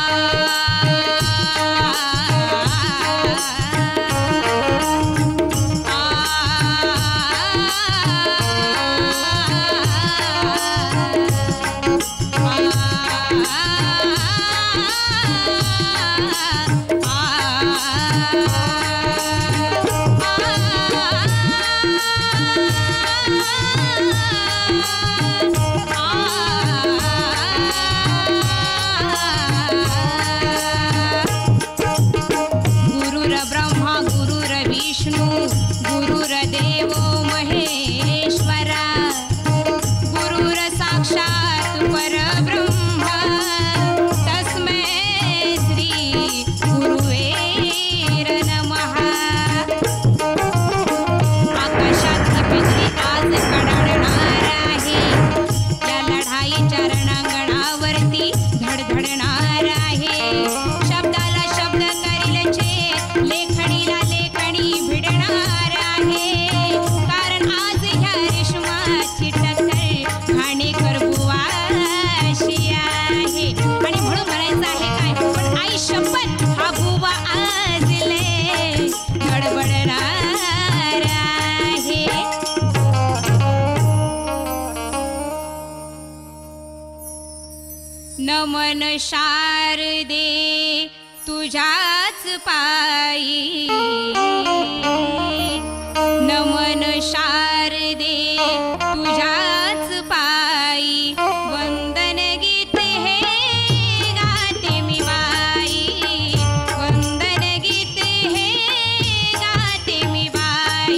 नमन शारदे तुझ्याच पायी, नमन शारदे तुझ्याच पायी, वंदन गीत हे गाते मी बाई, वंदन गीत हे गाते मी बाई,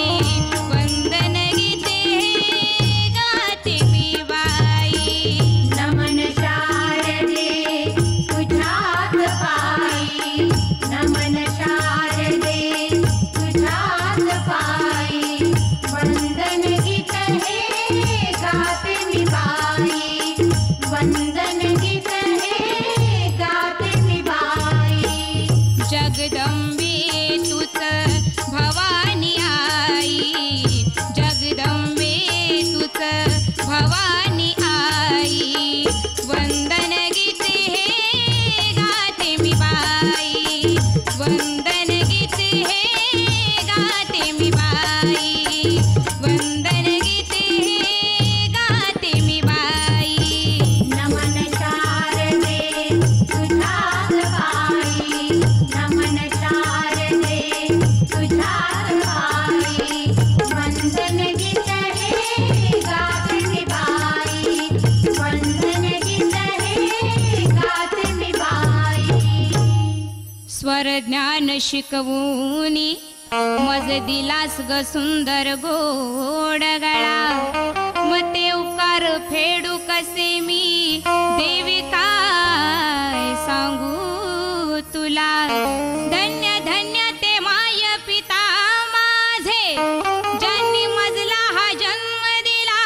वंदन गीत हे गाते मी बाई. नमन शारदे तुझ्याच पायी, नमन शारदे तुझ्याच पायी, वंदन गीत हे गाते मी बाई, वंदन गीत हे गाते मी बाई. जगदंबे तूच भवानी आई, जगदंबे तूच भवानी आई, वंदन गीत हे गाते मी बाई, वंदन गीत हे गाते मी बाई, वंदन गीत हे गाते मी बाई. नमन शारदे तुझ्याच पायी, नमन शारदे तुझ्याच पायी, वंदन गीत हे गाते मी बाई, वंदन गीत हे गाते मी बाई. स्वर ज्ञान शिकवूनी मज दिलास ग सुंदर गोड गळा, मग ते उकार फेडू कसे मी देवी काय सांगू तुला. धन्य धन्य ते माय पिता माझे, ज्यांनी मजला हा जन्म दिला,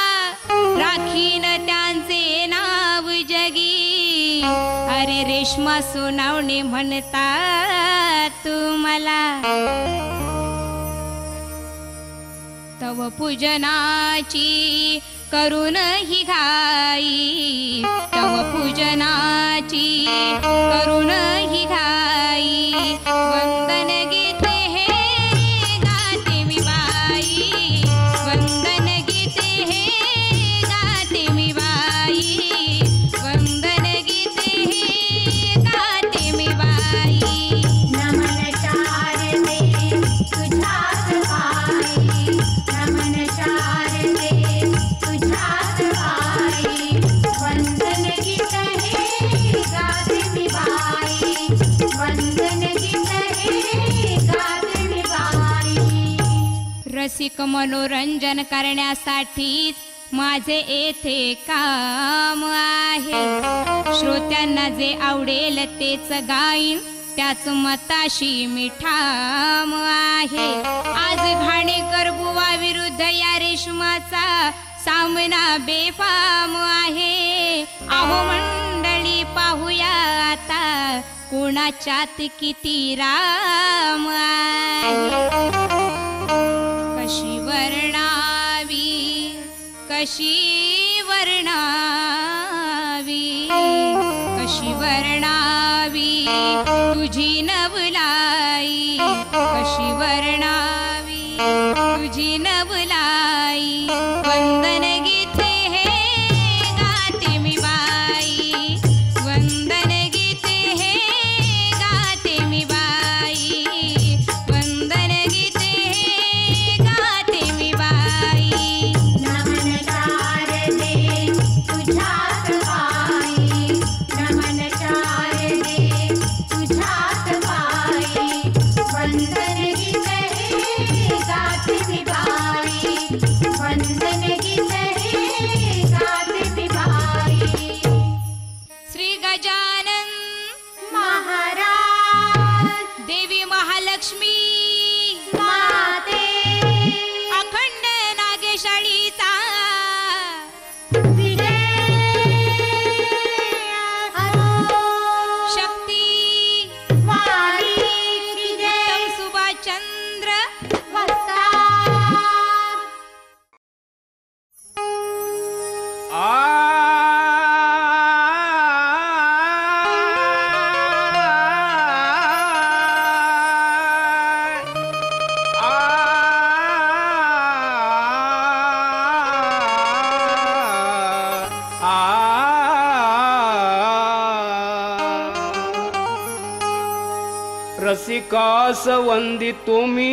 राखीन त्यांचे नाव जगी. अरे रेश्मा सोनावणे म्हणतात तुम्हाला, तव पूजनाची करून ही घाई, तव पूजनाची करून ही घाई, वंदन गीत हे गाते मी बाई, वंदन गीत हे गाते मी बाई, वंदन गीत हे गाते मी बाई. नमन शारदे तुझ्याच पायी, नमन शारदे तुझ्याच पायी, वंदन गीत हे गाते मी बाई, वंदन गीत हे गाते मी बाई. रसिक मनोरंजन करण्यासाठीच माझे येथे काम आहे. श्रोत्यांना जे आवडेल तेच गाईन, त्याच मताशी मी ठाम आहे. आज घाणेकर बुवा विरुद्ध या रेशमाचा सामना बेफाम आहे. अहो मंडळी पाहूया आता कोणाच्यात किती राम आहे. कशी वर्णावी, कशी वर्णावी, कशी वर्णावी तुझी नवलाई, कशी वर्णावी तुझी नवलाई, वंदन गीते हे गाते मी बाई, वंदन गीते हे गाते मी बाई, वंदन गीते हे गाते मी बाई. नमन शारदे तुझ्यात पायी, नमन शारदे तुझ्यात पायी, वंदन गीते हे गाते मी बाई, वंदन गीते हे गाते मी बाई. श्री गजानन महाराज देवी महालक्ष्मी माते अखंड नागेशाळीचा विजय शक्ती वारी विजय उत्तम सुभाषचंद्र वस्ता. रसिकास वंदितो मी,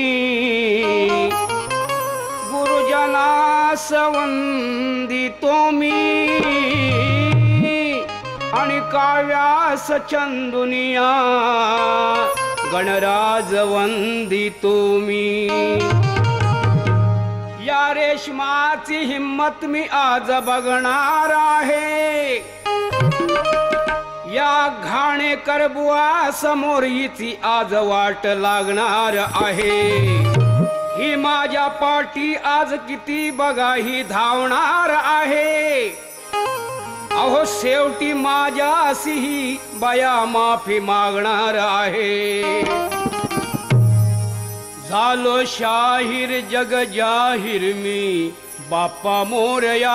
गुरुजनास वंदितो मी, आणि काव्यास चंदुनिया गणराज वंदितो मी. या रेशमाची हिम्मत मी आज बघणार आहे, या घाणेकर बुवा समोर हिची आज वाट लागणार आहे. ही माझ्या पाठी आज किती बघा ही धावणार आहे. अहो शेवटी माझ्याशी ही बया माफी मागणार आहे. झालो शाहीर जग जाहीर मी बाप्पा मोरया,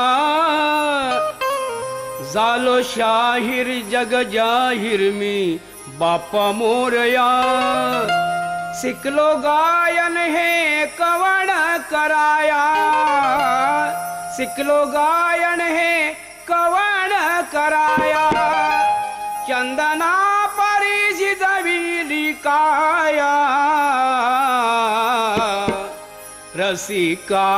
झालो शाहीर जग जाहीर मी बाप्पा मोरया. शिकलो गायन हे कवण कराया, शिकलो गायन हे कवण कराया. चंदना परी जिजविली काया, रसिका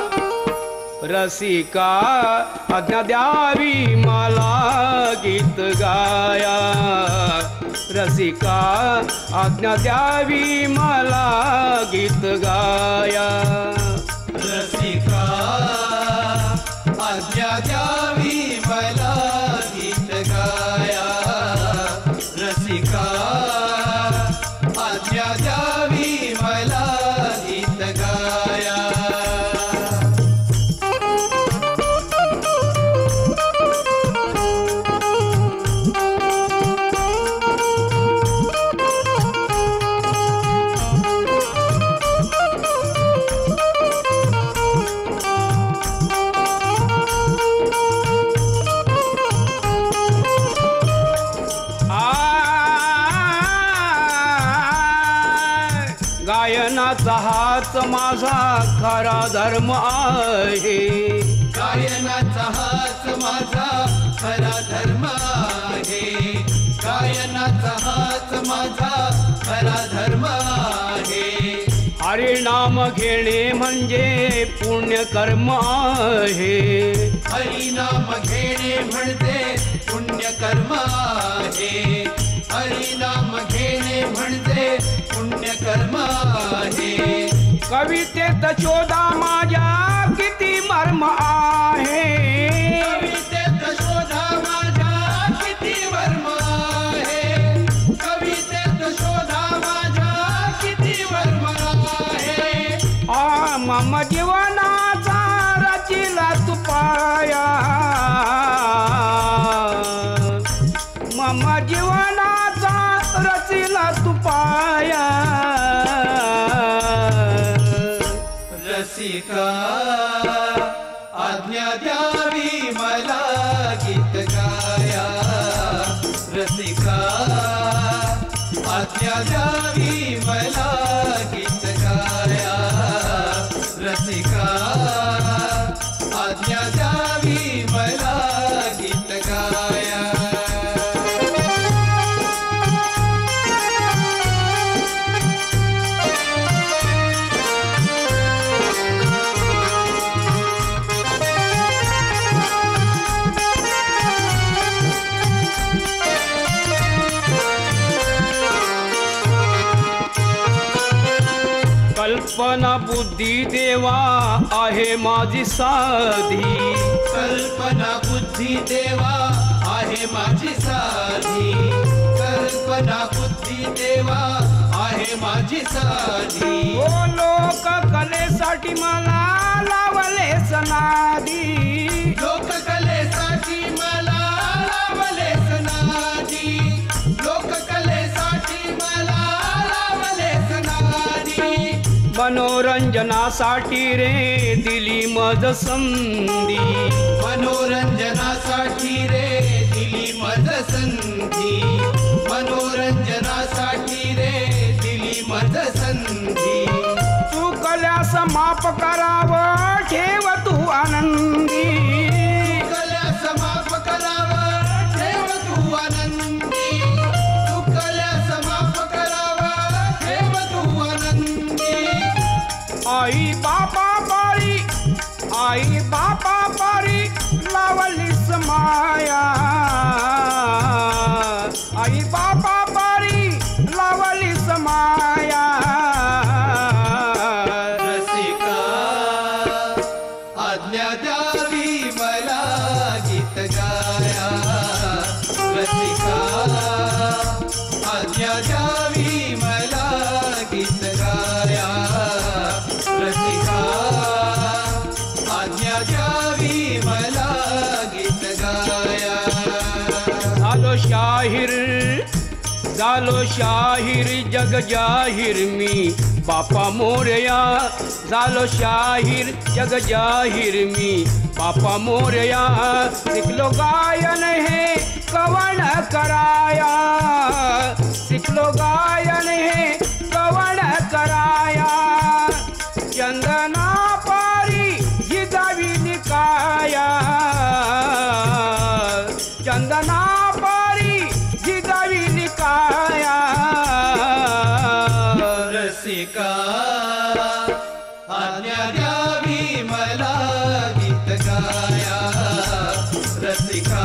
रसिका आज्ञा द्यावी मला गीत गाया. रसिका आज्ञा द्यावी मला गीत गाया. रसिका आज्ञा द्यावी मला गीत गाया. रसिका आज्ञा द्यावी मला गीत गाया. गायनाचा हाच माझा खरा धर्म आहे. गायनाचा हाच माझा खरा धर्म आहे. गायनाचा हाच माझा खरा धर्म आहे. हरिनाम घेणे म्हणजे पुण्य कर्म आहे. हरिनाम घेणे म्हणजे पुण्य कर्म आहे. हरिनाम घेणे म्हणजे पुण्य कर्म आहे. कवितेत शोधा माझ्या किती मर्म आहे. कवितेत शोधा माझ्या किती मर्म आहे. कवितेत शोधा माझ्या किती मर्म आहे. मम जीवनाचा रचिला तू पाया. मम जीवनाचा रचिला तू पाया. रसिका आज्ञा द्यावी मला गीत गाया. रसिका आज्ञा द्यावी मला गीत गाया रसिका आज्ञा द्यावी मला गीत गाया कल्पना बुद्धी देवा आहे माझी साधी कल्पना बुद्धी देवा आहे माझी साधी कल्पना बुद्धी देवा आहे माझी साधी ओ लोक कलेसाठी मला लावले सनादी लोककलेसाठी मला लावले सनादी लोककलेसाठी मला लावले सनादी मनोरंजनासाठी रे दिली मज संधी मनोरंजनासाठी रे दिली मज संधी मनोरंजनासाठी रे दिली मज संधी चुकल्यास माफ करावं ठेव तू आनंदी चुकल्यास माफ करावं ठेव तू आनंदी चुकल्यास माफ करावं ठेव तू आनंदी आई बापा पारी लावलीस माया आई बापा पारी लावलीस माया रसिका आज्ञा द्यावी मला गीत गाया रसिका आज्ञा द्यावी मला गीत गाया रसिका आज्ञा द्यावी मला गीत गाया झालो शाहीर जग जाहीर मी बापा मोरया झालो शाहीर जग जाहीर मी बापा मोरया शिकलो गायन हे कवण कराया शिकलो गायन हे कवण कराया चंदना पारी ही गावी निकाया चंदना पारी ही गावी निकाया रसिका आज्ञा द्यावी मला गीत गाया रसिका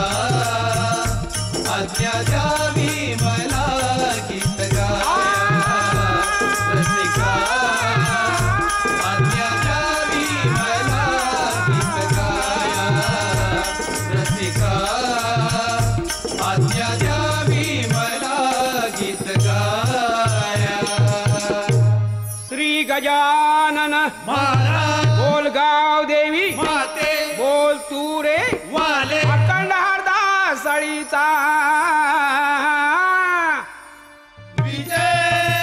आज्ञा द्यावी मला गीत गाया रसिका आज्ञा द्यावी मला गीत गाया रसिका आज्ञा द्यावी मला गीत गाया श्री गजानन महाराज बोल गाव देवी माते बोल तू रे वाले अखंड हरदा सळीचा विजय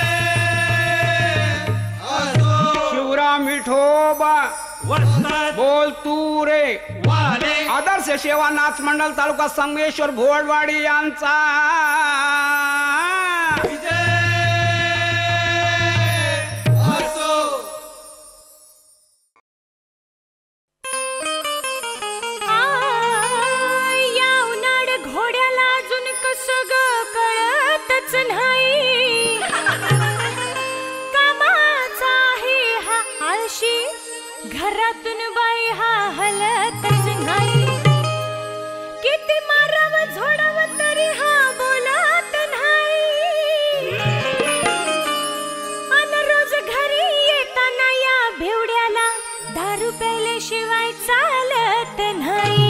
असो शिवराम विठोबा वस्ताद बोल तू रे वाले आदर्श सेवा नाथ मंडल तालुका संगमेश्वर भोवडवाडी यांचा विजय असो या उन्हाळ घोड्याला अजून कसं ग कळतच नाही कामाचा आहे हा आळशी घरातून बाई हा हलतच नाही किती माराव झोडाव तरी हा बोलत नाही अन रोज घरी येताना या भेवड्याला दारू प्यायल्याशिवाय चालत नाही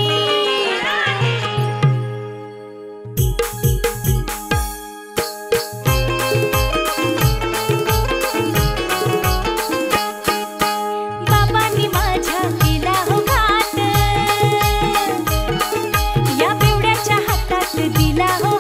बाबांनी माझ्या केला हो घात या बेवड्याच्या हातात दिला हो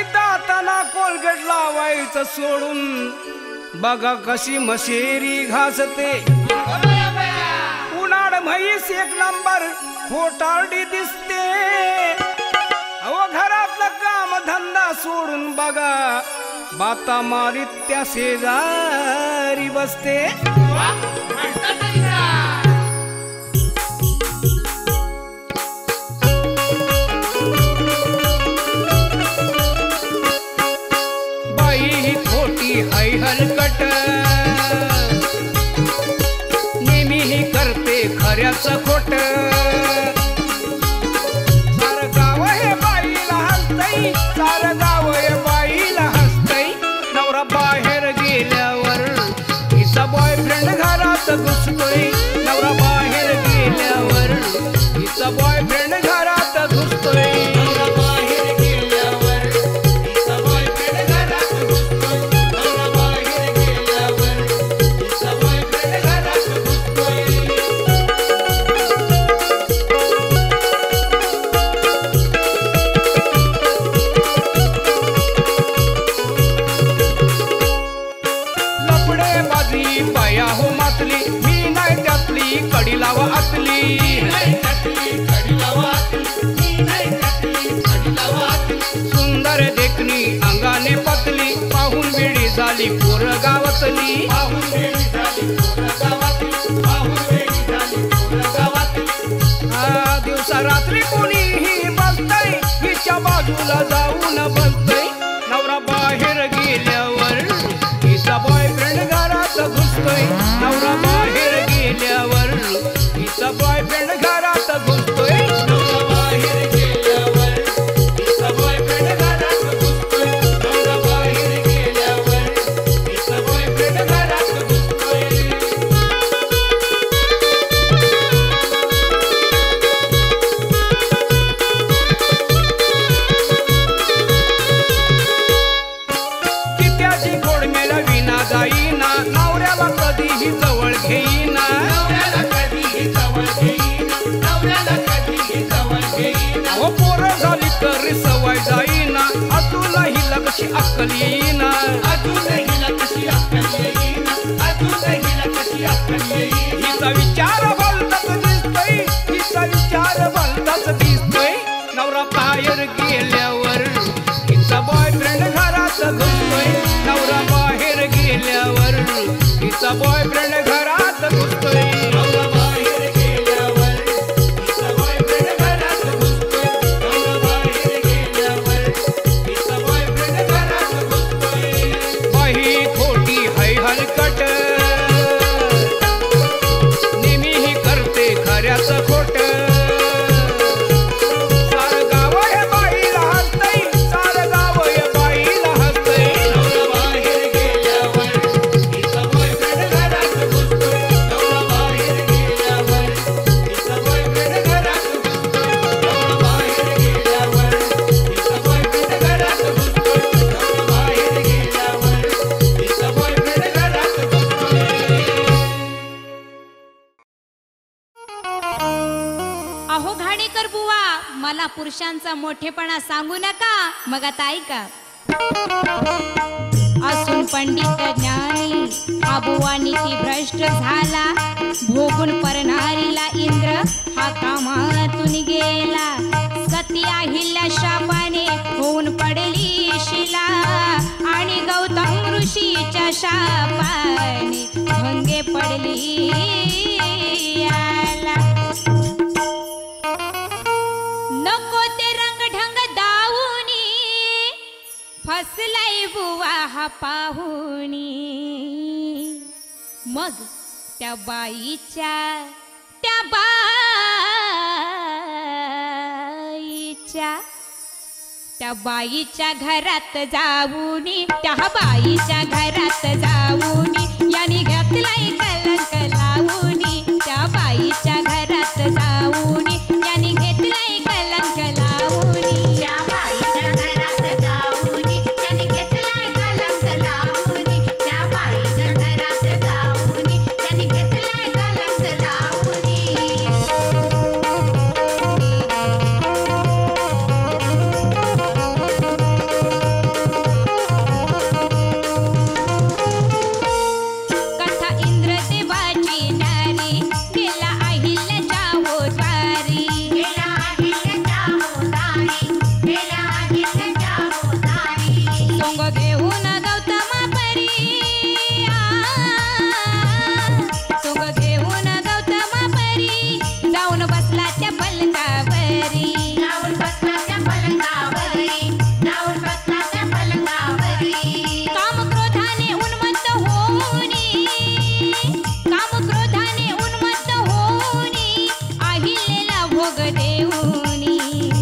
दाताना कोलगेट लावायचं सोडून बघा कशी मशेरी घासते. उन्हाळ म्हैस एक नंबर खोटारडी दिसते. अहो घरातलं काम धंदा सोडून बघा बाता मारीत त्या शेजारी बसते. हाय हलकट नेहमी ही करते खऱ्याचं खोट. सारं गाव हे बाईला हसतय, सारं गाव हे बाईला हसतय. नवरा बाहेर गेल्यावर हिचा बॉयफ्रेंड घरात घुसतोय. नवरा बाहेर गेल्यावर हिचा बॉयफ्रेंड घरात घुसतोय. मी नाही त्यातली कडी लावा आतली. सुंदर देखणी अंगाने पतली पाहून वेळी झाली पोर गावातली. दिवसा रात्री कोणीही बसतय हिच्या बाजूला जाऊन बसतय. नवरा बाहेर गेल्यावर हिचा बॉयफ्रेंड घरात घुसतोय. नवरा बाहेर गेल्यावर हिचा बॉयफ्रेंड घरात घुसतोय. नवरा बाहेर गेल्यावर हिचा बॉयफ्रेंड घरात घुसतोय. नवरा बाहेर गेल्यावर हिचा बॉयफ्रेंड घरात घुसतोय. कित्याची घोडमेला विना जाईना नवऱ्याला कधीही जवळ घेईना. अहो पोरं झाली तरी सवय जाईना अजूनही लक्षी अक्कल येईना. हिचा विचार भलताच दिसतोय, हिचा विचार भलताच दिसतोय. नवरा बाहेर गेल्यावर हिचा बॉयफ्रेंड घरात घुसतोय. नवरा बाहेर गेल्यावर हिचा बॉयफ्रेंड घरात घुसतोय. नवरा बाहेर गेल्यावर हिचा बॉयफ्रेंड घरात घुसतोय. नवरा बाहेर गेल्यावर हिचा बॉयफ्रेंड घरात घुसतोय. बाई खोटी हाय हलकट नेहमी ही करते खऱ्याचं खोट. सारं गाव हे बाईला हसतय, सारं गाव हे बाईला हसतय. नवरा बाहेर गेल्यावर हिचा बॉयफ्रेंड घरात घुसतोय. नवरा बाहेर गेल्यावर हिचा बॉयफ्रेंड घरात घुसतोय. नवरा बाहेर गेल्यावर हिचा बॉयफ्रेंड घरात घुसतोय. नवरा बाहेर गेल्यावर हिचा बॉयफ्रेंड घरात घुसतोय. अहो घाणेकर बुवा, मला पुरुषांचा मोठेपणा सांगू नका. मग आता ऐका. असून पंडित ज्ञानी हा बुवा नीती भ्रष्ट झाला. भोगून परनारीला इंद्र हा कामातून गेला. सती अहिल्या शापाने होऊन पडली शिला. आणि गौतम ऋषीच्या शापाने भंगे पडली याला. नको ते रंग ढंग दाऊनी फसलाय बुवा हा पाहुणी. मग त्या बाईच्या घरात जाऊनी, त्या बाईच्या घरात जाऊनी यांनी घातलाय कलंक लावूनी. त्या बाईच्या घरात जाऊनी यांनी घेतलाय कलंक लावूनी. त्या बाईच्या घरात जाऊनी यांनी घेतलाय कलंक लावूनी. त्या बाईच्या घरात जाऊनी यांनी घेतलाय कलंक लावूनी. घेऊन गौतमा परी सोंग घेऊन गौतमा परी जाऊन बसला त्या पलंगावरी जाऊन बसला त्या पलंगावरी जाऊन बसला त्या पलंगावरी काम क्रोधाने उन्मत्त होऊनी काम क्रोधाने उन्मत्त होऊनी आहिलेला भोग देऊनी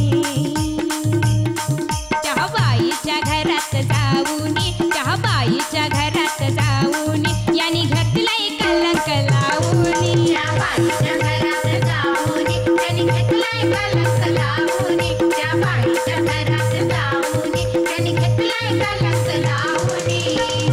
त्या बाईच्या घरात जाऊनी त्या बाईच्या घरात जाऊनी यांनी घेतलाय कलंक लावूनी त्या बाईच्या घरात जाऊनी त्यांनी घेतलाय कलंक लावूनी त्या बाईच्या घरात जाऊनी त्यांनी घेतलाय कलंक लावूनी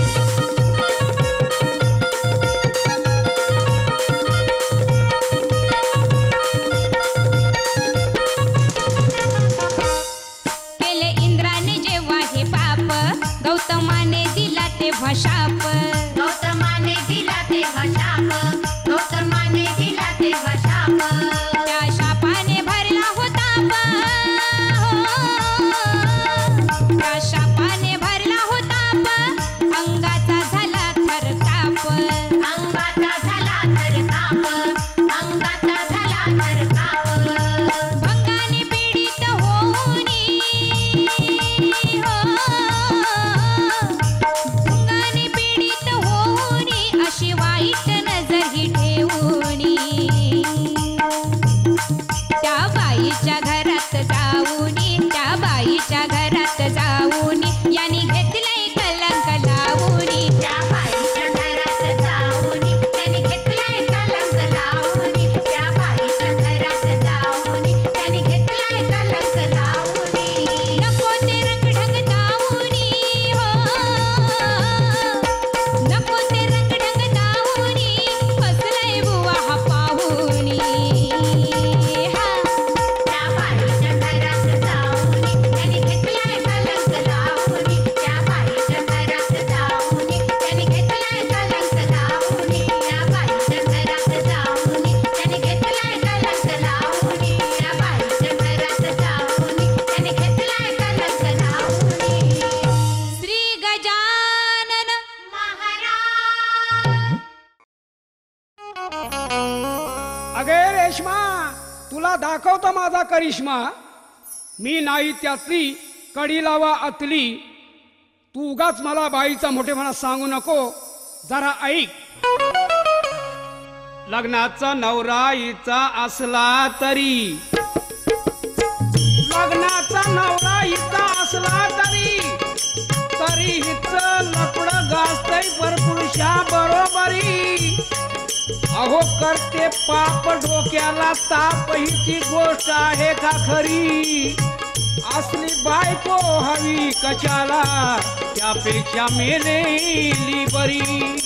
केले इंद्राने जेव्हा हे पाप गौतमाने दिला तेव्हा शाप गौतमाने दिला तेव्हा शाप गौतमाने दिला तेव्हा शाप त्या शापाने भरला होता त्या शापाने भरला होता अंगाचा झाला थरकाप अंगाचा झाला थरकाप अंगाचा झाला थरकाप भंगाने पीडित होऊनी भंगाने पीडित होऊनी अशी वाईट नजर ही ठेवूनी त्या बाईच्या घरात जाऊनी त्या बाईच्या घरात जाऊनी यांनी घेतलंय कलंक लावूनी त्या बाईच्या घरात जाऊनी त्यांनी घेतलाय कलंक लावूनी त्या बाईच्या घरात जाऊनी त्यांनी घेतलाय कलंक लावूनी नको ते रंगढंग दाऊनी नको ते रंगढंग दाऊनी बसलाय बुवा हा पाहुनी त्या बाईच्या घरात जाऊनी त्यांनी घेतलाय कलंक लावूनी त्या बाईच्या घरात जाऊनी त्यांनी घेतलाय कलंक लावूनी त्या बाईच्या घरात जाऊनी त्यांनी घेतलाय कलंक लावूनी त्या बाईच्या घरात जाऊनी त्यांनी घेतलाय कलंक लावूनी श्री गजानन महाराज अगे रेश्मा तुला दाखवतो माझा करिश्मा मी नाही त्यातली कडी लावा अतली तू उगाच मला बाईचा मोठेपणा सांगू नको जरा ऐक लग्नाचा नवरा हिचा असला तरी लग्नाचा नवरा हिचा असला तरी तरी हिच लपड गाजतय परपुरुषा बरोबरी अहो करते पाप डोक्याला ताप हिची गोष्ट आहे का खरी असली बायको हवी कशाला त्यापेक्षा मेलेली बरी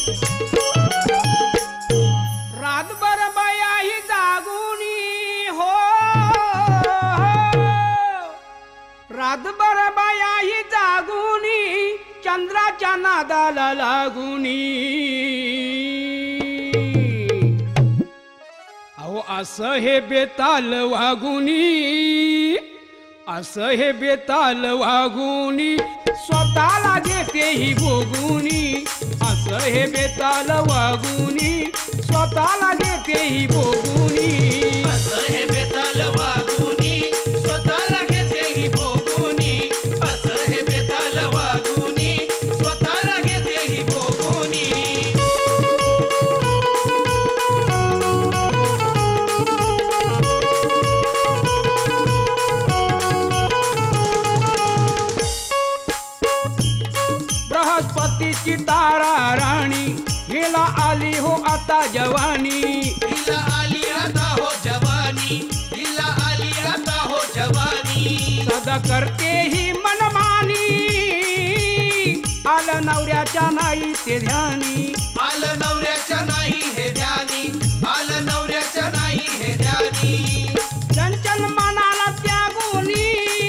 रातभर बाया ही जागुनी हो रातभर बाया ही जागुनी चंद्राच्या नादाला लागुनी अहो असं हे बेताल वागुनी असं हे बेताल वागुनी स्वतःला घेते ही भोगुनी असं हे बेताल वागुनी स्वतःला घेते ही भोगुनी असं हे बेताल वागुनी स्वतःला घेते ही भोगुनी असं हे बेताल वागुनी स्वतःला घेते ही भोगुनी बृहस्पतीची तारा राणी हिला आली हो आता जवानी हिला आली आता हो जवानी हिला आली आता हो जवानी सदा करते ही मनमानी आलं नवऱ्याच्या नाही ते ध्यानी आलं नवऱ्याच्या नाही हे ध्यानी आलं नवऱ्याच्या नाही हे ध्यानी चंचल मनाला त्यागुनी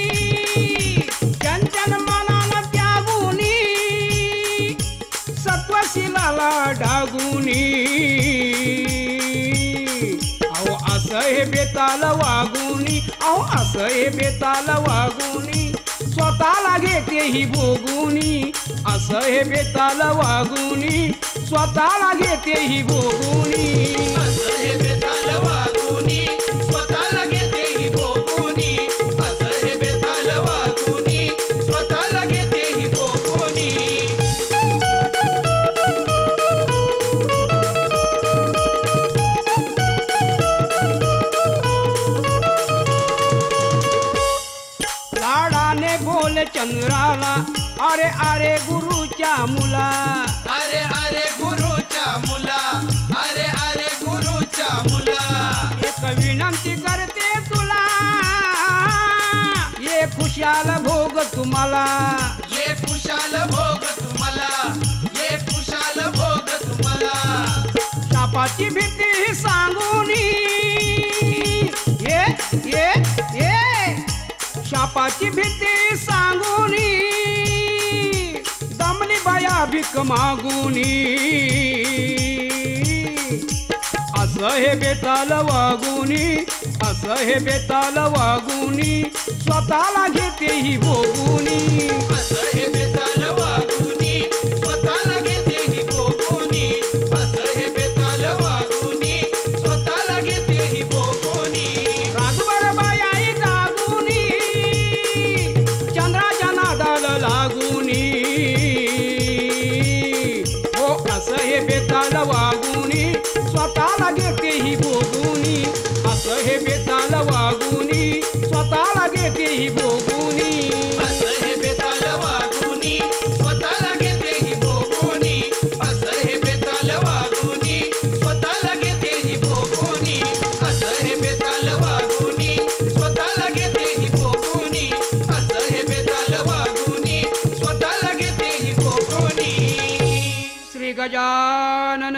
चंचल मनाला त्यागुनी सत्वशिलाला डागुनी अहो असं हे बेताल वागुनी अहो असं हे बेताल वागुनी स्वतःला घेते ही भोगुनी असं हे बेताल वागुनी स्वतःला घेते ही भोगुनी असं हे बेताल वागुनी स्वतःला घेते ही भोगुनी असं हे बेताल वागुनी स्वतःला घेते ही भोगुनी लाडाने बोल चंद्राला अरे अरे गुरुच्या मुला अरे अरे गुरुच्या मुला अरे अरे गुरुच्या मुला एक विनंती करते तुला ये खुशाल भोग तुम्हाला ये खुशाल भोग तुम्हाला ये खुशाल भोग तुम्हाला शापाची भीती सांगूनी ये शापाची भीती सांगूनी दमली बाया भीक मागुनी असं हे बेताल वागुनी असं हे बेताल वागुनी स्वतःला घेते ही भोगुनी असं हे बेताल वागुनी स्वतःला घेते ही भोगुनी असं हे बेताल वागुनी स्वतःला घेते ही भोगुनी राजभर बायाई जागुनी चंद्राच्या नादाला लागुनी हो असं हे बेताल वागुनी स्वतःला घेते ही भोगुनी असं हे बेताल वागुनी स्वतःला घेते ही भोगुनी असं हे बेताल वागुनी स्वतःला घेते ही भोगुनी असं हे बेताल वागुनी स्वतःला घेते ही भोगुनी असं हे बेताल वागुनी स्वतःला घेते ही भोगुनी असं हे बेताल वागुनी स्वतःला घेते ही भोगुनी श्री गजानन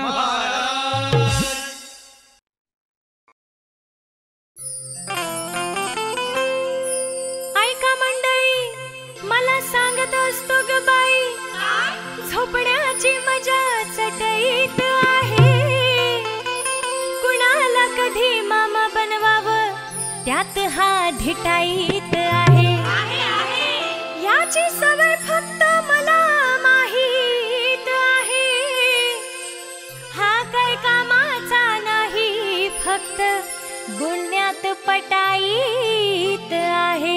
ऐका मंडळी मला सांगत असतो ग बाई झोपण्याची मजा चटईत आहे कुणाला कधी मामा बनवावं त्यात हा ढिटाईत आहे याची सवय फक्त मला माहीत आहे हा काय कामाचा नाही फक्त बोलण्यात पटाईत आहे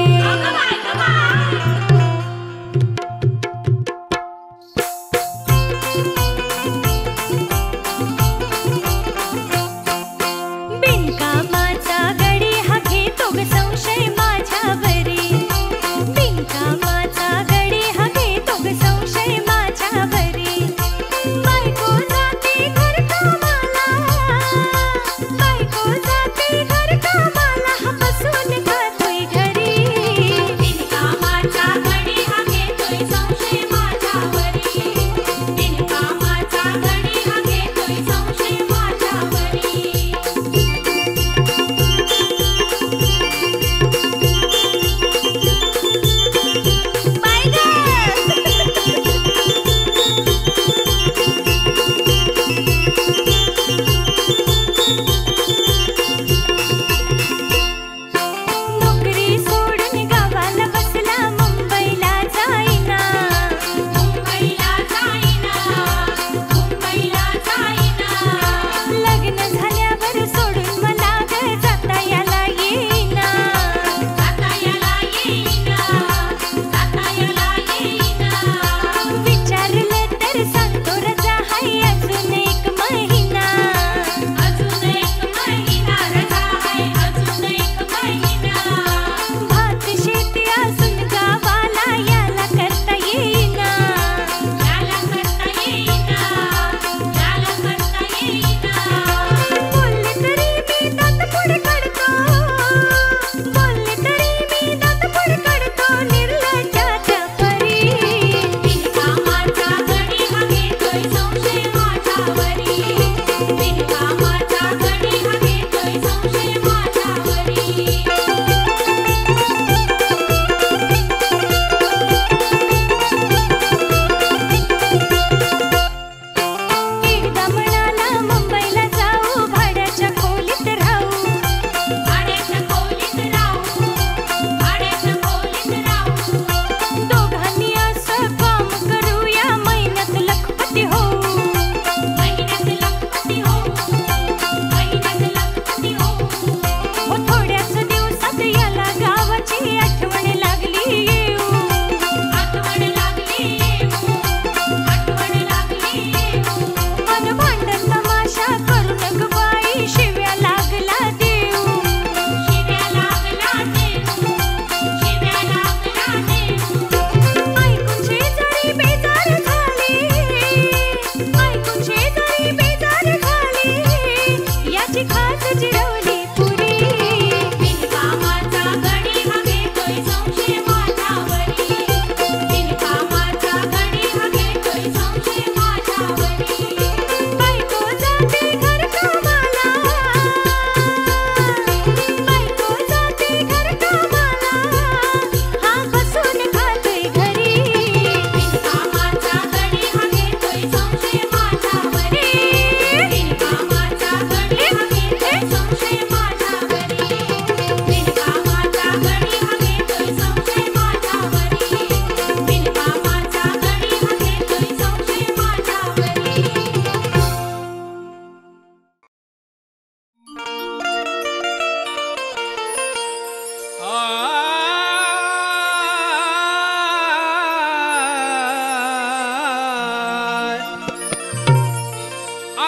बिनकामाचा गडी हा घेतो ग संशय माझ्यावरी बिनकामाचा गडी हा घेतो ग संशय माझ्यावरी बायको जाते घरकामाला बायको जाते घरकामाला हा बसून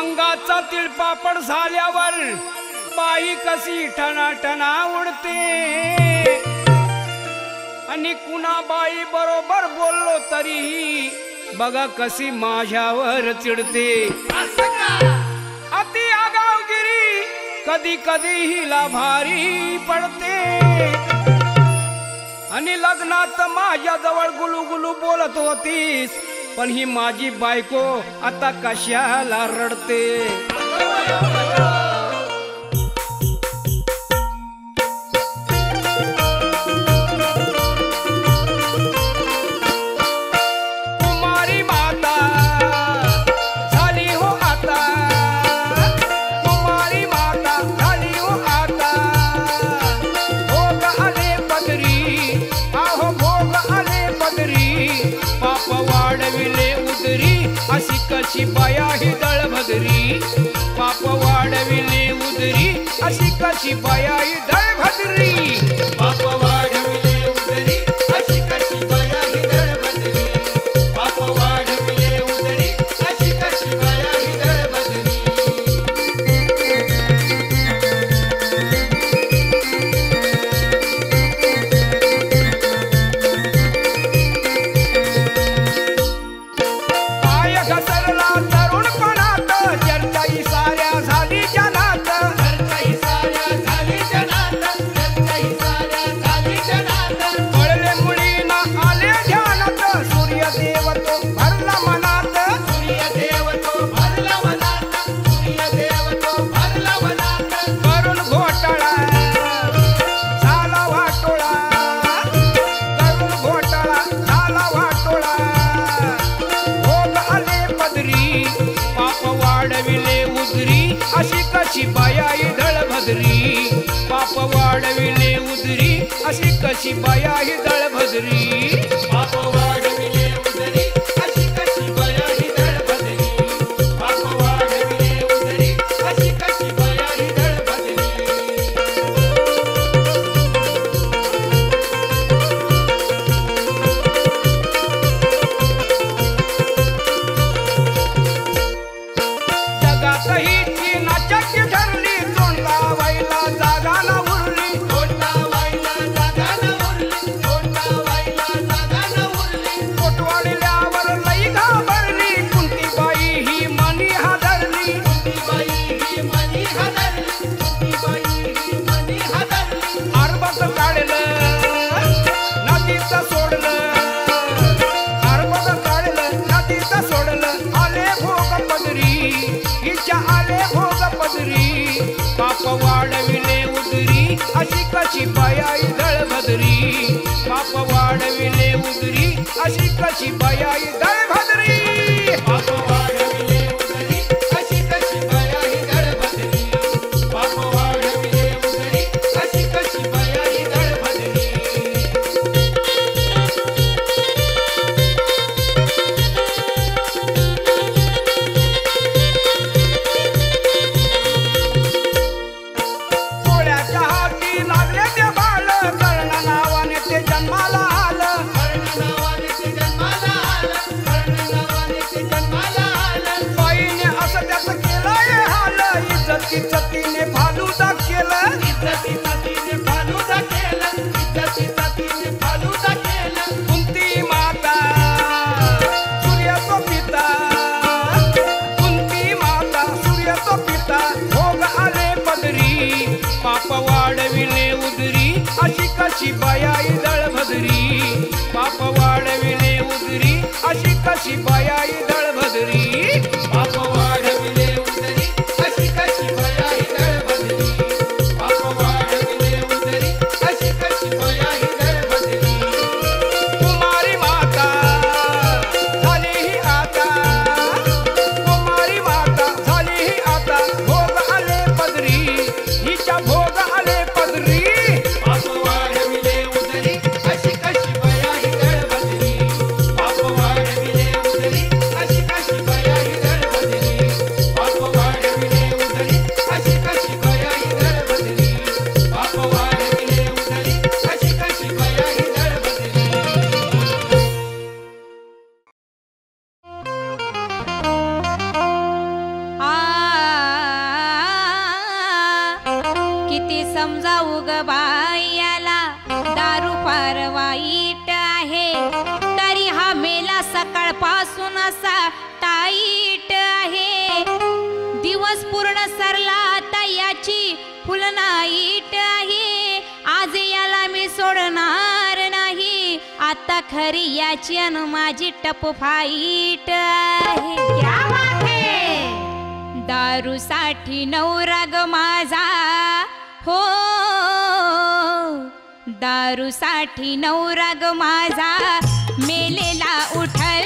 अंगाचा तिळपापड झाल्यावर बाई कशी ठणाठणा उडते आणि कुणा बाई बरोबर बोललो तरीही बघा कशी माझ्यावर चिडते. अति आगावगिरी कधी कधी हिला भारी पडते आणि लग्नात माझ्या जवळ गुलुगुलू बोलत होतीस पण ही माझी बायको आता कशाला रडते. कुमारी माता झाली हो आता, कुमारी माता झाली हो आता. भोग आले पदरी, आहो भोग आले पदरी. पाप वाढविले उदरी, अशी कशी बाया ही दळभद्री. पाप वाढविले उदरी, अशी कशी बाया ही दळभद्री. पाप वाढविले उदरी, अशी कशी बाया ही दळभद्री. पाप वाढविले उदरी, अशी कशी बाया ही दळभद्री. पाय घसरला तरुणपणात, चर्चा ही साऱ्या झाली जनात. चर्चाही साऱ्या झाली जनात, चर्चाही साऱ्या झाली जनात. कळले मुलींना आले ध्यानात, सूर्यदेव तो भरला मनात. सूर्यदेव तो भरला मनात, सूर्यदेव तो भरला मनात. करून घोटाळा झाला वाटोळा, करून घोटाळा झाला वाटोळा. भोग आले पदरी, पाप वाढविले उदरी, अशी कशी बायाई दळभद्री. पाप वाढविले उदरी, अशी कशी बायाई दळभद्री. पाप वाढविले उदरी, अशी कशी बाया ही दळभद्री. पाप वाढविले उदरी, अशी कशी बाया ही दळभद्री. जगात ही चीनाचक्की ठरली, तोंड लावायला जागा ना उरली. तोंड लावायला जागा न उरली, तोंड लावायला जागा न उरली. पोटवाडल्यावर लई घाबरली, कुंतीबाई ही मनी हादरली. कुंतीबाई ही मनी हादरली, कुंतीबाई ही मनी हादरली. आरबत काढलं नदीत सोडलं, आरबत काढलं नदीत सोडलं. आले भोग पदरी, हिच्या आले भोग पदरी. पाप वाढविले उदरी, अशी कशी बायाई दळभद्री. पाप वाढविले उदरी, अशी कशी बायाई दळभद्री. पाप वाढविले उदरी, अशी कशी बाया ही दळभद्री. पाप वाढविले उदरी, अशी कशी बाया ही दळभद्री. पोळ्याच्या हाती लागले ते बाळ, कर्ण नावाने ते जन्माला आलं. कर्ण नावाने ते जन्माला आलं, कर्ण नावाने ते जन्माला आलं. बाईने असं त्याचं केलंय हाल, इज्जतीचं तिने फालुदा केलं. इज्जतीचा तिने फालुदा केलं, इज्जतीचा तिने फालुदा केलं. कुंती माता सूर्याचा पिता, कुंती माता सूर्याचा पिता. भोग आले पदरी, पाप वाढविले उदरी, अशी कशी बायाई दळभद्री. पाप वाढविले उदरी, अशी कशी बायाई दळभद्री. पाप वाढविले उदरी, अशी कशी बाया ही दळभद्री. पाप वाढविले उदरी, अशी कशी बाया ही दळभद्री. कुमारी माता झाली ही आता, कुमारी माता झाली ही आता. भोग आले पदरी, हिच्या भोग आले पदरी. पाप वाढविले उदरी, अशी कशी बाया ही दळभद्री. पाप वाढविले उदरी, अशी कशी बाया किती समजावू ग बायाला दारू फार वाईट आहे, तरी हा मेला सकाळपासून असा टाईट आहे. दिवस पूर्ण सरला आता याची फुल नाईट आहे, आज याला मी सोडणार नाही, आता खरी याची अन माझी टप फाईट आहे. क्या बात है. दारूसाठी नवरा ग माझा हो, दारूसाठी नवरा ग माझा मेलेला उठल,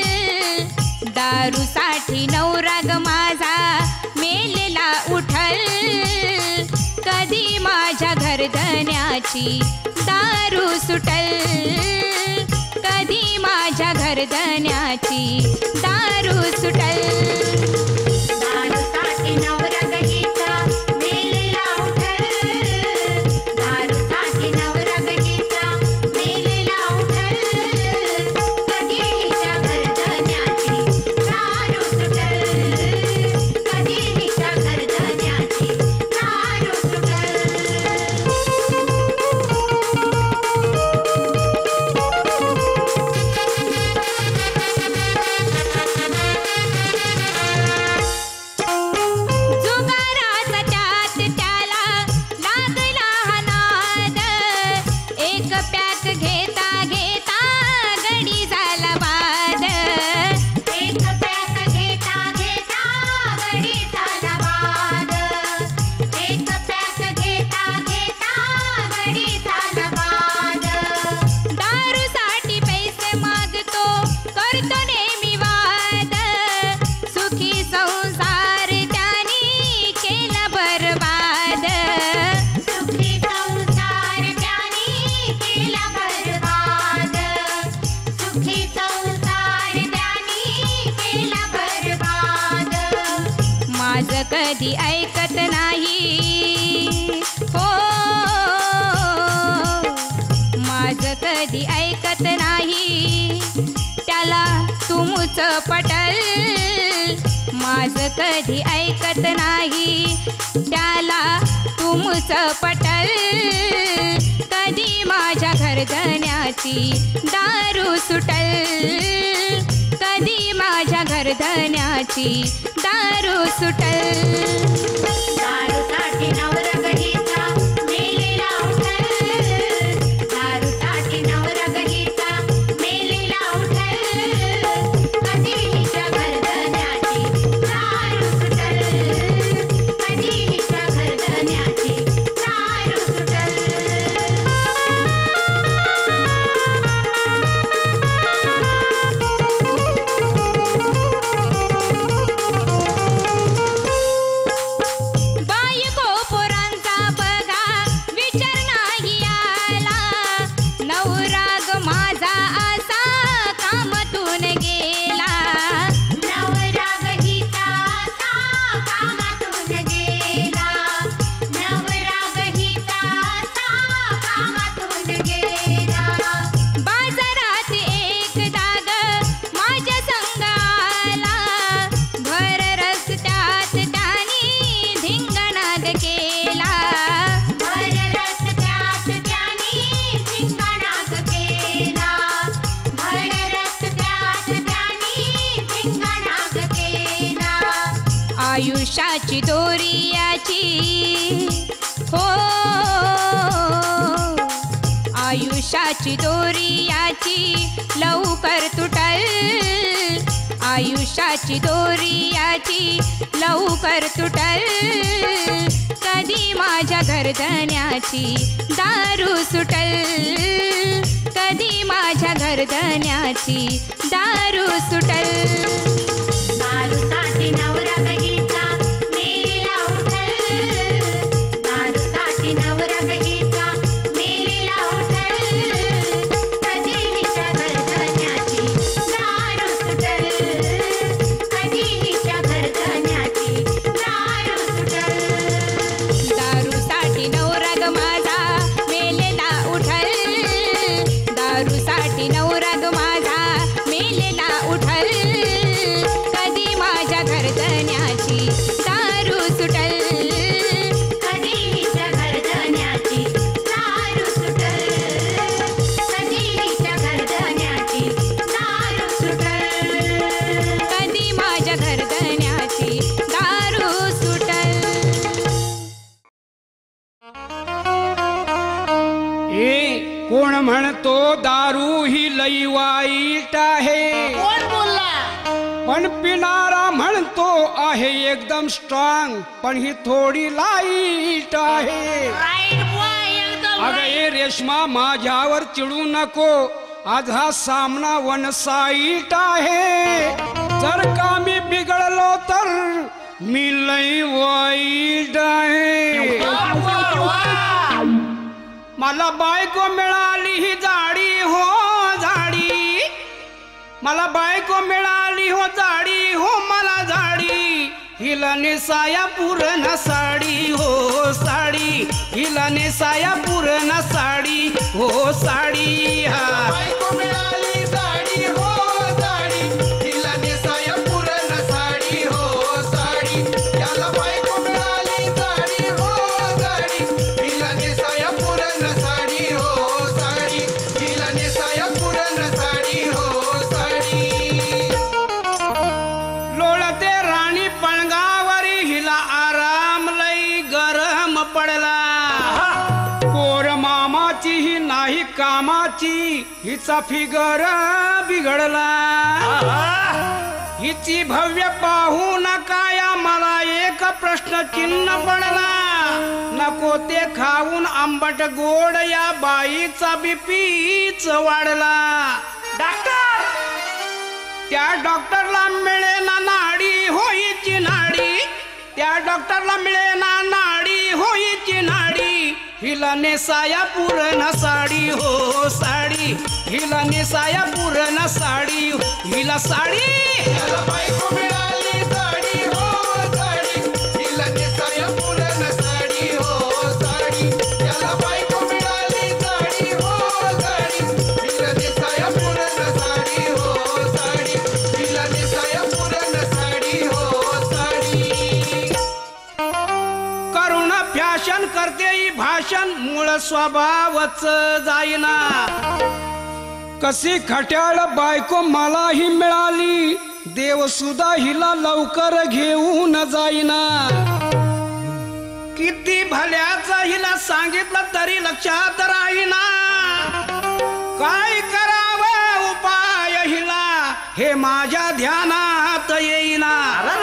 दारूसाठी नवरा ग माझा मेलेला उठल, कधी माझ्या घरधण्याची दारू सुटल, कधी माझ्या घरधण्याची दारू सुटल. दारूसाठी नवरा गजीचा मेलेला उठल, दारूसाठी नवरा गजीचा मेलेला उठल, कधी हिच्या घरधण्याची दारू सुटल, कधी हिच्या घरधण्याची दारू सुटल. जुगाराचा त्यात त्याला लागला हा नाद, एक पॅक घेता घेता गडी झाला बाद, एक पॅक घेता घेता गडी झाला बाद, एक पॅक घेता घेता गडी झाला बाद. दारूसाठी पैसे मागतो करतो नेहमी वाद, सुखी संसार त्यानी केला बरबाद, सुखी संसार त्यानी केला बरबाद, सुखी संसार त्यानी केला बरबाद. माझं कधी ऐकत नाही हो, माझं कधी ऐकत नाही, त्याला तुमच पटल, माझं कधी ऐकत नाही, त्याला तुमच पटल, कधी माझ्या घरधण्याची दारू सुटल, कधी माझ्या घरधण्याची दारू सुटल. दारूसाठी नवरा गजीचा मेलेला उठल, दारूसाठी नवरा गजीचा मेलेला उठल, कधी हिच्या घरधण्याची दारू सुटल, कधी हिच्या घरधण्याची दारू सुटल. बायको पोरांचा बघा विचार नाही आला, नवरा ग माझा असा कामातून गेला, नवरा गजीचा असा कामातून गेला, नवरा गजीचा असा कामातून गेला. बाजारात एकदा ग माझ्या संग आला, भर रस्त्यात त्यानी धिंगाणाग केला, भर रस्त्यात त्यानी धिंगाणाग केला, भर रस्त्यात त्यानी धिंगाणाग केला. आयुष्याची दोरी याची हो, आयुष्याची दोरी याची लवकर तुटल, आयुष्याची दोरी याची लवकर तुटल, कधी माझ्या घरधण्याची दारू सुटल, कधी माझ्या घरधण्याची दारू सुटल. दारूसाठी नवरा गजीचा मेलेला उठल, दारूसाठी नवरा गजीचा मेलेला उठल, कधी हिच्या घरधण्याची दारू सुटल, कधी हिच्या घरधण्याची दारू सुटल. दारूसाठी नवरा ग माझा मेलेला उठल, दारूसाठी नवरा ग माझा मेलेला उठल, पण पिणारा म्हणतो आहे एकदम स्ट्रॉंग, पण ही थोडी लाईट आहे. राईट बॉय एकदम अगं right. ये रेश्मा माझ्यावर चिडू नको, आज हा सामना वन साईट आहे. जर का मी बिघडलो तर मी लई वाईट आहे. मला बायको मिळाली ही जाडी हो जाडी, मला बायको मिळाली हो जाडी हो मला जाडी. हिला नेसाया पूर्ण साडी हो साडी, हिला नेसाया पूर्ण साडी हो साडी. हा बायको मिळाली साडी हो साडी, हिला नेसाया पूर्ण साडी हो साडी. त्याला बायको मिळाली साडी हो साडी, हिला नेसाया पूर्ण साडी हो साडी, हिला नेसाया पूर्ण साडी हो साडी. लोळते राणी पळगावरी, हिला आराम लई गरम पडला. पोर मामाची ही नाही कामाची, हिचा फिगर बिघडला. हिची भव्य पाहू नका या मला एक प्रश्न चिन्ह पडला. नको ते खाऊन आंबट गोड या बाईचा बीपीच वाढला. डॉक्टर, त्या डॉक्टरला मिळेना नाडी होईची नाडी, त्या डॉक्टरला मिळेना नाडी होईची नाडी. हिला नेसाया पूर्ण साडी हो साडी, हिला नेसाया पूर्ण साडी, हिला साडी. त्याला बायको मिळाली साडी हो साडी, हिला नेसाया पूर्ण साडी हो साडी. त्याला बायको मिळाली साडी हो साडी, हिला नेसाया पूर्ण साडी हो साडी, हिला नेसाया पूर्ण साडी हो साडी. करुण फॅशन करते ही भाषण, मूळ स्वभावच जाईना. कशी खट्याळ बायको मलाही मिळाली, देव सुद्धा हिला लवकर घेऊन जाईना. किती भल्याचं हिला सांगितलं तरी लक्षात राहीना. काय करावं उपाय हिला हे माझ्या ध्यानात येईना.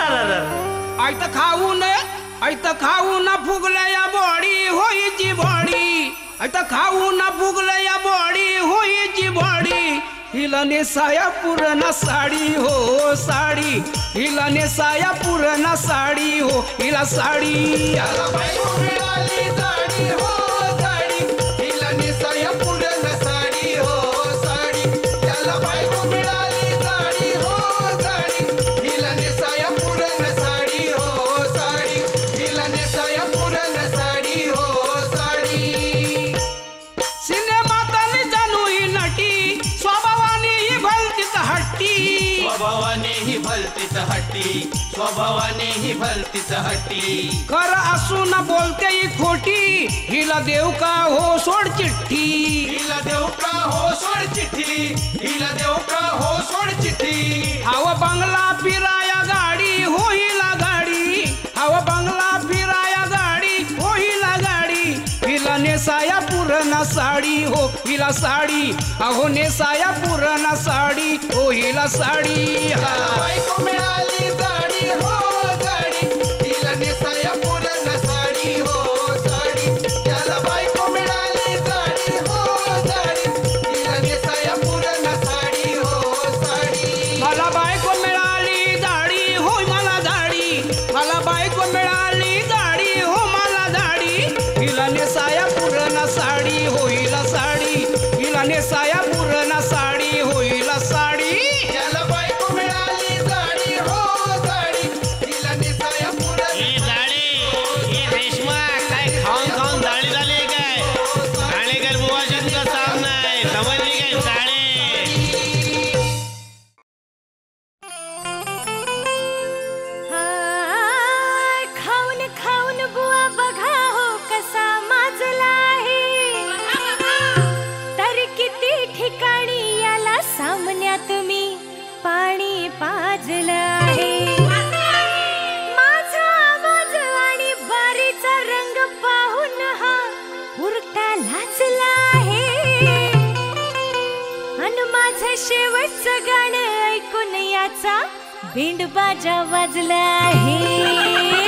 आयत खाऊन आयत खाऊन फुगल्या या बॉडी होईची बॉडी, आयत खाऊन फुगल्या या बॉडी होईची बॉडी. हिला नेसाया पूर्ण साडी हो साडी, हिला नेसाया पूर्ण साडी हो हिला साडी. त्याला बायको मिळाली साडी हो साडी, हिला नेसाया पूर्ण साडी हो साडी. त्याला बायको मिळाली साडी हो साडी, हिला नेसाया पूर्ण साडी हो साडी, हिला नेसाया पूर्ण साडी हो साडी. सिनेमात जणू ही नटी, स्वभावाने ही भलतीच हट्टी. स्वभावाने ही भलतीच हट्टी, स्वभावाने ही भलतीच हट्टी. खरं असून बोलते ही खोटी, हिला देव का हो सोड चिठ्ठी. हिला देव का हो सोड चिठ्ठी, हिला देव का हो सोड चिठ्ठी. हव बंगला फिराया गाडी हो हिला गाडी, हव बंगला फिराया गाडी हो हिला गाडी. हिला नेसाया पूर्ण साडी हो हिला साडी, अहो नेसाया पूर्ण साडी हो हिला साडी. त्याला बायको मिळाली साडी हो साडी, हिला नेसाया पूर्ण साडी हो साडी. त्याला बायको मिळाली साडी हो साडी, हिला नेसाया पूर्ण साडी हो साडी. मला बायको मिळाली दाढी हो मला दाढी, मला बायको मिळाली दाढी हो मला दाढी. हिला नेसाया पूर्ण साडी हो हिला साडी, हिला नेसाया पूर्ण साडी हो हिला साडी. त्याला बायको मिळाली साडी हो साडी, हिला नेसाया पूर्ण ही जाडी ही रेशमा काय खाऊन खाऊन जाडी झाली काय? ठाणेकर बुवाशांचा सामना आहे, समजली काय साडे? खाऊन खाऊन बुवा बघा हो कसा माजला आहे. तर किती ठिकाणी याला सामन्यात मी पाणी पाजलं आहे. माझा आवाज आणि बारीचा रंग पाहून हा उरटा लाजला आहे. अन माझं शेवटचं गाणं ऐकून याचा भेंड बाजा वाजला आहे.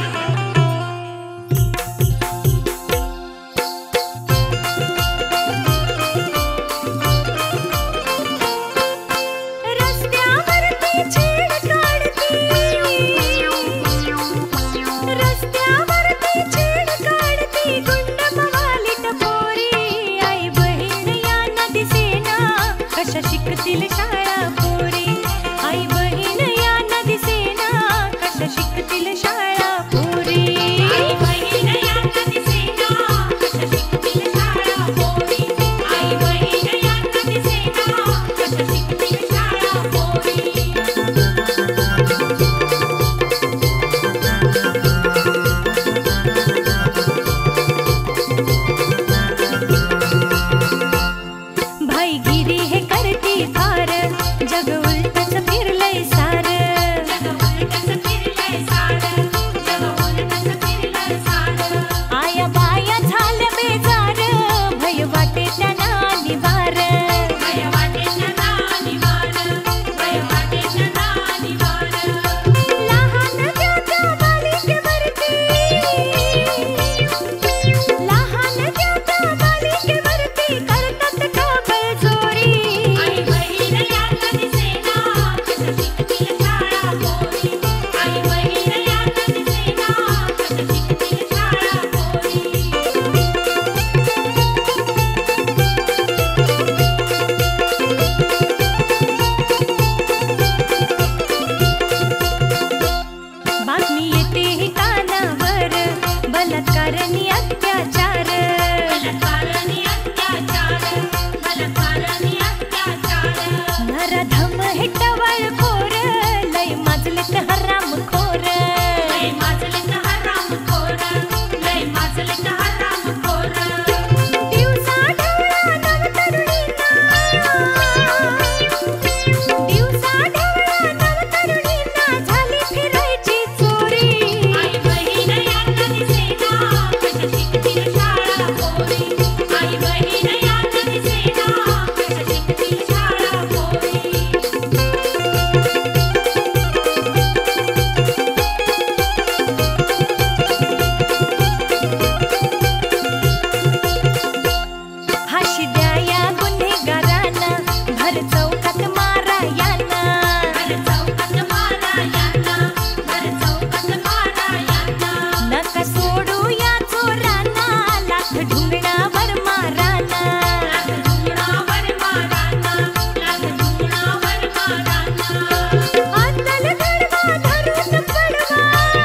रस्त्यावरती छेड काढती, रस्त्यावरती छेड काढती गुंड मवाली टपोरी. आई बहीण यांना दिसेना कशा शिकतील शाळा पोरी. आई बहीण यांना दिसेना कशा शिकतील शाळा पोरी. आई बहीण यांना दिसेना कशा शिकतील शाळा पोरी. आई बहीण यांना दिसेना कशा शिकतील शाळा पोरी. भाईगिरी हे करती फार जग उलटच फिरलंय सार. जग उलटच फिरलंय सारं, जग उलटच फिरलंय सारं. आया बाया झाल्या बेजार भय वाटे त्यांना निवार. भय वाटे त्यांना निवार, भय वाटे त्यांना निवार. लहान देवता बालिकेवरती, लहान देवता बालिकेवरती करतात का बळजोरी. आई बहीण यांना दिसेना कशा शिकतील शाळा पोरी. आई बहीण यांना दिसेना कशा शिकतील शाळा पोरी. बातमी येते ही कानावर बलात्कार आणि अत्याचार. बलात्कारणी अत्याचार, बलात्कारणी अत्याचार. नरधम हे टवाळखोर लय माजलेत हरामखोर. लय माजलेत हरामखोर, लय माजलेत हरामखोर. दिवसा ढवळा नवतरुणींना, दिवसा ढवळा नवतरुणींना झाली फिरायची चोरी. आई बहीण यांना दिसेना कशा शिकतील शाळा पोरी. आई बहीण यांना दिसेना कशा शिकतील शाळा पोरी. हाशी द्या या गुन्हेगारांना भर चौकात मारा यांना. भर चौकात मारा यांना, भर चौकात मारा यांना. नका सोडू या चोरांना लाथ ढुंगणावर माराना. लाथ ढुंगणावर मारांना, लाथ ढुंगणावर मारांना. अद्दल घडवा धरून पडवा,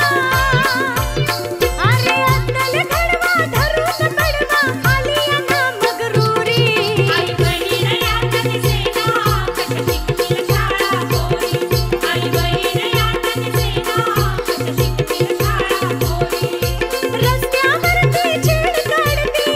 अरे अद्दल घडवा धरून पडवा आलिया मगरुरी. आई बहीण यांना दिसेना कशा शिकतील शाळा पोरी. आई बहीण यांना दिसेना कशा शिकतील शाळा पोरी. रस्त्यावरती छेड काढती,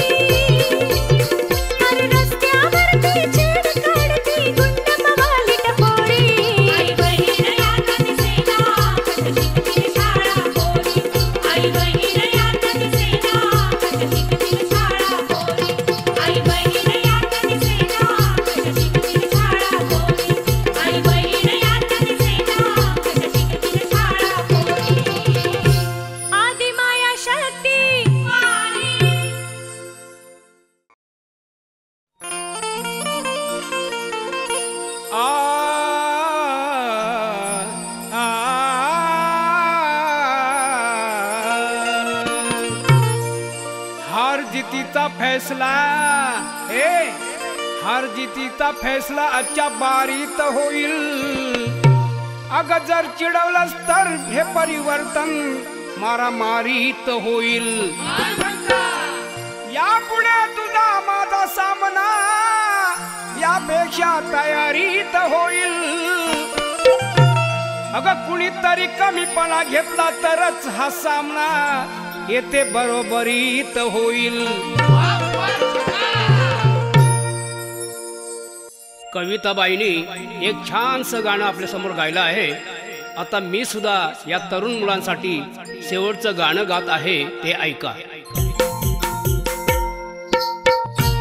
अरे रस्त्यावरती छेड काढती गुंड मवाली टपोरी. आई बहीण यांना दिसेना कशा शिकतील शाळा पोरी. आई बहीण यांना दिसेना कशा शिकतील शाळा पोरी. आई बहीण यांना दिसेना कशा शिकतील शाळा पोरी. आई बहीण यांना दिसेना कशा शिकतील शाळा पोरी. आदि माया शक्ती आ आ हार जितीचा फैसला हार जितीचा फैसला आजच्या बारीत होईल. अग जर चिडवलंस तर हे परिवर्तन मारामारीत होईल. यापुढे तुझा माझा सामना यापेक्षा तयारीत होईल. अगं कुणीतरी कमीपणा घेतला तरच हा सामना येथे बरोबरीत होईल. कविताबाईंनी एक छानसं गाणं आपल्या समोर गायलं आहे. आता मी सुद्धा या तरुण मुलांसाठी शेवटचं गाणं गात आहे, ते ऐका.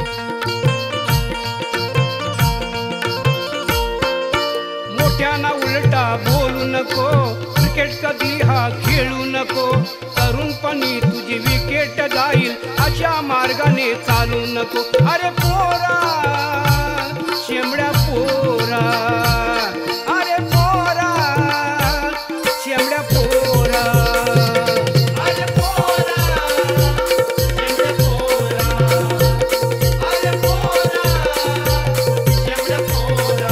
मोठ्याना उलट उलटा बोलू नको, क्रिकेट कधी हा खेळू नको. तरुणपणी तुझी विकेट जाईल अशा मार्गाने चालू नको. अरे पोरा शेंबड्या पोरा, अरे पोरा शेंबड्या पोरा. अरे पोरा शेंबड्या पोरा, अरे पोरा शेंबड्या पोरा.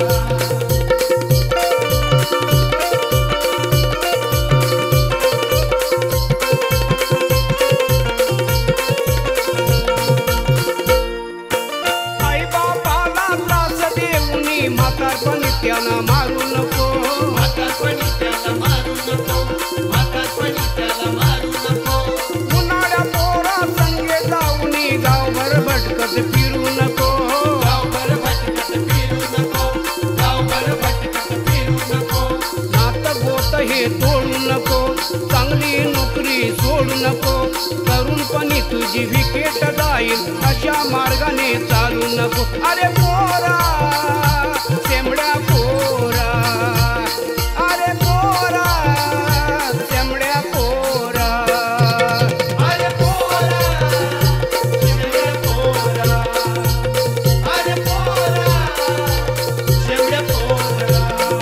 आई बापाला त्रास देऊनी म्हातारपणी त्याला मारू नको. म्हातारपणी त्याला मारू नको, म्हातारपणी त्याला मारू नको. उन्हाळ्या पोरा संगे जाऊनी गावभर भटकत फिरू नको. गावभर भटकत फिरू नको, गावभर भटकत फिरू नको. नात गोत हे तोडू नको, चांगली नोकरी सोडू नको. तरुणपणी तुझी विकेट जाईल अशा मार्गाने चालू नको. अरे पोरा शेंबड्या पोरा, अरे पोरा शेंबड्या पोरा. अरे पोरा शेंबड्या पोरा, अरे पोरा शेंबड्या पोरा.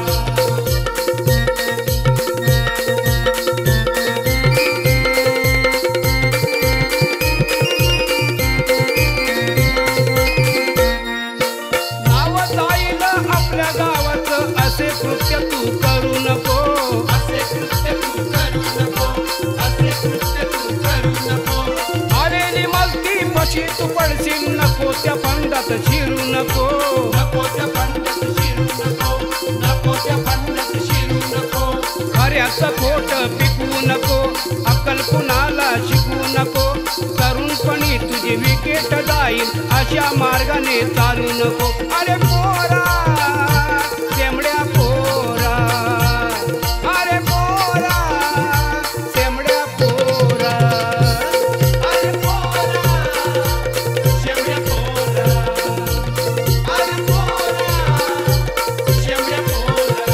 नाव जाईल आपल्या गावाचं असे कृत्य तू करू नको. असे कृत्य तू करू नको, असे कृत्य तू करू नको. आलेली मस्ती पशी तू पडशील नको, त्या फंडात शिरू नको. नको त्या फंडात शिरू नको, नको त्या फंडात शिरू नको. खऱ्याचं खोट पिकवू नको, अक्कल कुणाला शिकवू नको. तरुणपणी तुझी विकेट जाईल अशा मार्गाने चालू नको. अरे पोरा शेंबड्या पोरा, अरे पोरा शेंबड्या पोरा. अरे पोरा शेंबड्या पोरा, अरे पोरा शेंबड्या पोरा.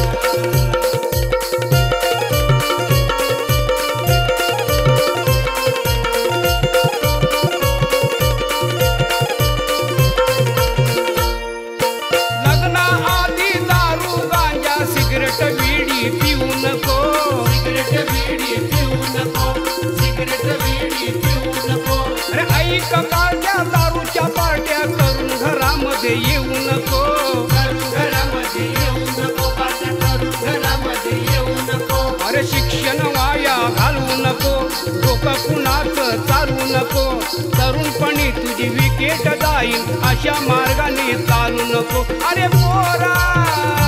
लग्नाआधी दारू गांजा सिगरेट बीडी पिऊ नको. सिगरेट बीडी पिऊ नको, सिगरेट बीडी पिऊ नको. अरे ऐक काळ्या दारूच्या पार्ट्या करून घरामध्ये येऊ नको. करू घरामध्ये येऊ नको, पाट्या करू घरामध्ये येऊ नको. अरे शिक्षण वाया घालवू नको, डोकं कुणाचं चालू नको. तरुणपणी तुझी विकेट जाईल अशा मार्गाने चालू नको. अरे पोरा